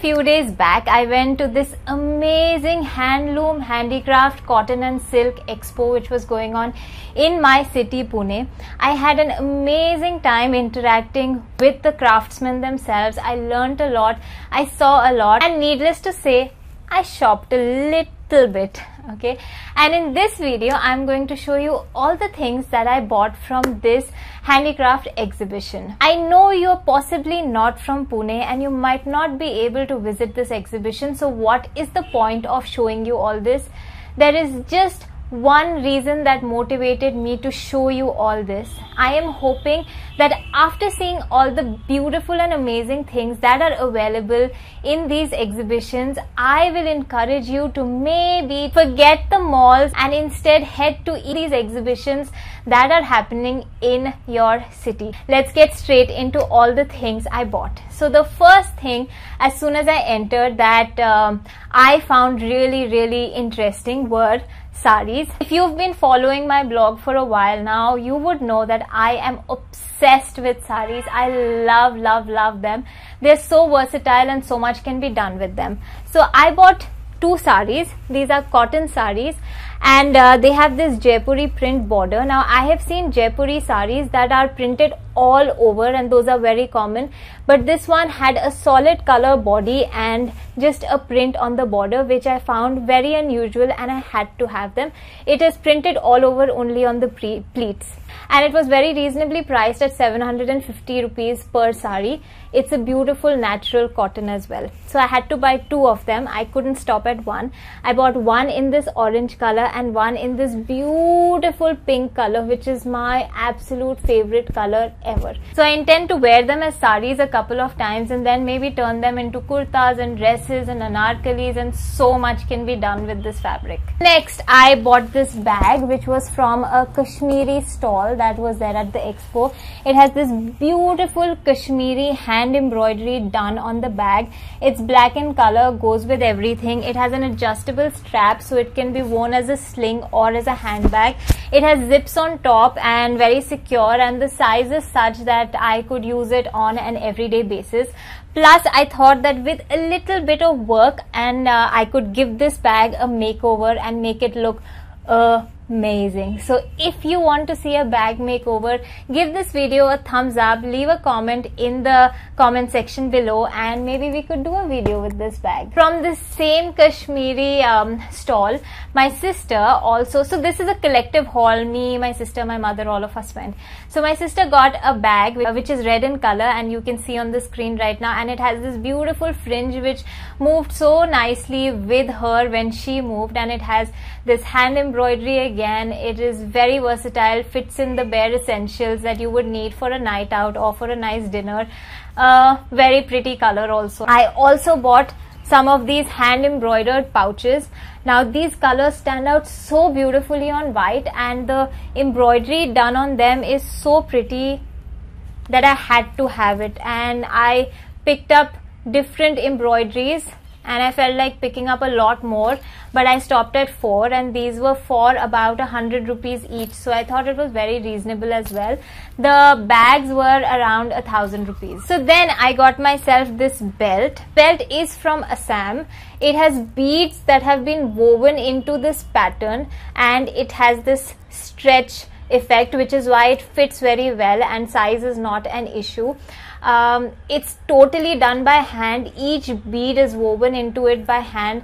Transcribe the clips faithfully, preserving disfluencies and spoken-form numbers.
few days back, I went to this amazing handloom, handicraft, cotton and silk expo which was going on in my city, Pune. I had an amazing time interacting with the craftsmen themselves. I learnt a lot, I saw a lot, and needless to say, I shopped a little bit. Okay, and in this video I'm going to show you all the things that I bought from this handicraft exhibition. I know you're possibly not from Pune and you might not be able to visit this exhibition, so what is the point of showing you all this? There is just one reason that motivated me to show you all this. I am hoping that after seeing all the beautiful and amazing things that are available in these exhibitions, I will encourage you to maybe forget the malls and instead head to these exhibitions that are happening in your city. Let's get straight into all the things I bought. So the first thing, as soon as I entered, that um, I found really really interesting were saris. If you've been following my blog for a while now, you would know that I am obsessed with saris. I love love love them. They're so versatile and so much can be done with them. So I bought two saris. These are cotton saris and uh, they have this Jaipuri print border. Now I have seen Jaipuri saris that are printed all over and those are very common, but this one had a solid color body and just a print on the border, which I found very unusual and I had to have them. It is printed all over only on the pre pleats and it was very reasonably priced at seven hundred fifty rupees per sari. It's a beautiful natural cotton as well. So I had to buy two of them. I couldn't stop at one. I bought one in this orange color and one in this beautiful pink color, which is my absolute favorite color ever. So I intend to wear them as saris a couple of times and then maybe turn them into kurtas and dresses and anarkalis, and so much can be done with this fabric. Next, I bought this bag which was from a Kashmiri stall that was there at the expo. It has this beautiful Kashmiri hand embroidery done on the bag. It's black in color, goes with everything. It has an adjustable strap so it can be worn as a sling or as a handbag. It has zips on top and very secure, and the size is such that I could use it on an everyday basis. Plus I thought that with a little bit of work and uh, I could give this bag a makeover and make it look uh, amazing. So if you want to see a bag makeover, give this video a thumbs up, leave a comment in the comment section below, and maybe we could do a video with this bag. From the same Kashmiri um, stall, my sister also, so this is a collective haul, me, my sister, my mother, all of us went. So my sister got a bag which is red in color and you can see on the screen right now, and it has this beautiful fringe which moved so nicely with her when she moved, and it has this hand embroidery again. It is very versatile, fits in the bare essentials that you would need for a night out or for a nice dinner. Uh, very pretty color also. I also bought some of these hand embroidered pouches. Now these colors stand out so beautifully on white and the embroidery done on them is so pretty that I had to have it, and I picked up different embroideries and I felt like picking up a lot more, but I stopped at four and these were for about a hundred rupees each, so I thought it was very reasonable as well. The bags were around a thousand rupees. So then I got myself this belt. Belt is from Assam. It has beads that have been woven into this pattern and it has this stretch effect, which is why it fits very well and size is not an issue. Um, it's totally done by hand. Each bead is woven into it by hand.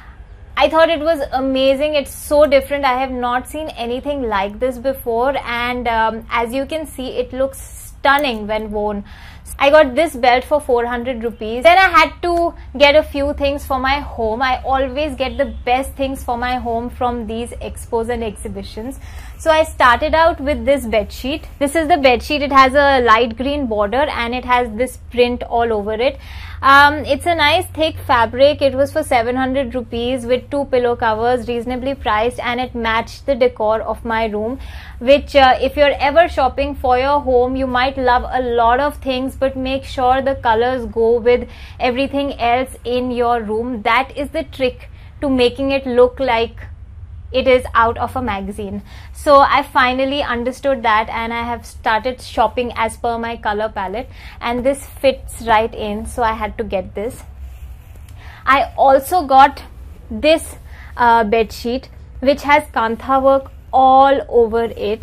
I thought it was amazing. It's so different. I have not seen anything like this before, and um, as you can see, it looks stunning when worn. I got this belt for four hundred rupees. Then I had to get a few things for my home. I always get the best things for my home from these expos and exhibitions. So I started out with this bed sheet. This is the bed sheet. It has a light green border and it has this print all over it. Um, it's a nice thick fabric. It was for seven hundred rupees with two pillow covers, reasonably priced, and it matched the decor of my room, which uh, if you're ever shopping for your home, you might love a lot of things, but make sure the colors go with everything else in your room. That is the trick to making it look like it is out of a magazine. So I finally understood that and I have started shopping as per my color palette, and this fits right in, so I had to get this. I also got this uh, bed sheet which has kantha work all over it.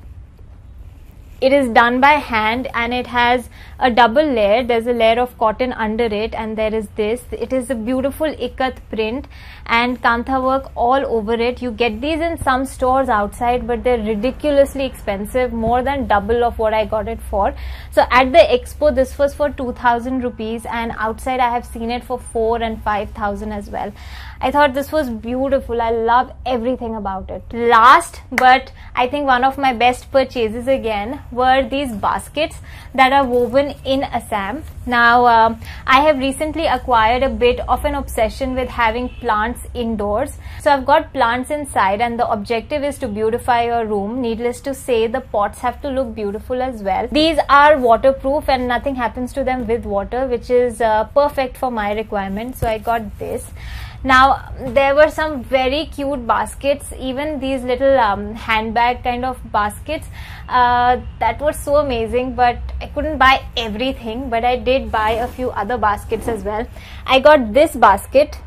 It is done by hand and it has a double layer. There's a layer of cotton under it and there is this. It is a beautiful ikat print and kantha work all over it. You get these in some stores outside, but they're ridiculously expensive, more than double of what I got it for. So at the expo this was for two thousand rupees and outside I have seen it for four and five thousand as well. I thought this was beautiful. I love everything about it. Last, but I think one of my best purchases again were these baskets that are woven in Assam. Now, uh, I have recently acquired a bit of an obsession with having plants indoors. So I've got plants inside and the objective is to beautify your room. Needless to say, the pots have to look beautiful as well. These are waterproof and nothing happens to them with water, which is uh, perfect for my requirements. So I got this. Now there were some very cute baskets, even these little um, handbag kind of baskets uh, that were so amazing, but I couldn't buy everything, but I did buy a few other baskets as well. I got this basket.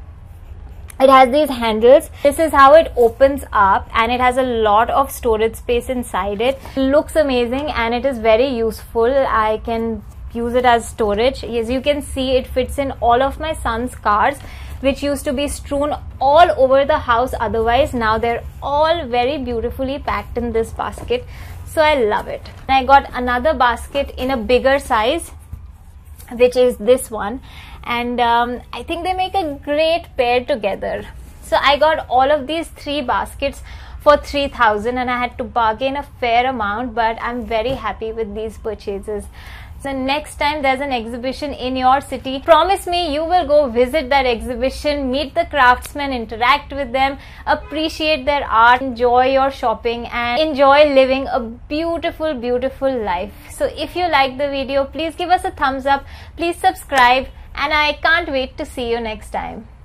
It has these handles. This is how it opens up and it has a lot of storage space inside it. It looks amazing and it is very useful. I can use it as storage. As you can see, it fits in all of my son's cars, which used to be strewn all over the house otherwise. Now they're all very beautifully packed in this basket. So I love it. And I got another basket in a bigger size, which is this one. And um, I think they make a great pair together. So I got all of these three baskets for three thousand and I had to bargain a fair amount, but I'm very happy with these purchases. So next time there's an exhibition in your city, promise me you will go visit that exhibition, meet the craftsmen, interact with them, appreciate their art, enjoy your shopping and enjoy living a beautiful, beautiful life. So if you like the video, please give us a thumbs up, please subscribe, and I can't wait to see you next time.